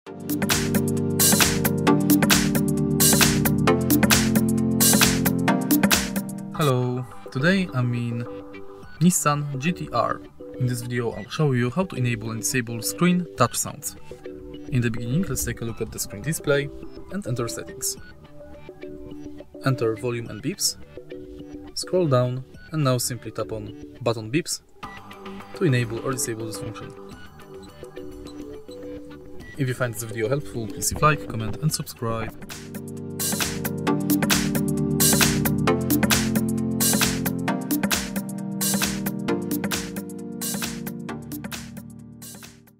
Hello, today I'm in Nissan GT-R. In this video I'll show you how to enable and disable screen touch sounds. In the beginning, let's take a look at the screen display and enter settings. Enter volume and beeps, scroll down and now simply tap on button beeps to enable or disable this function. If you find this video helpful, please leave a like, comment and subscribe.